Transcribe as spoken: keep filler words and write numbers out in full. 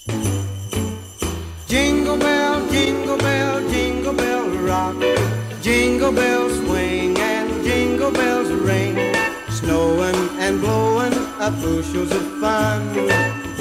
Jingle bell, jingle bell, jingle bell rock. Jingle bells swing and jingle bells ring. Snowing and blowing up bushels of fun.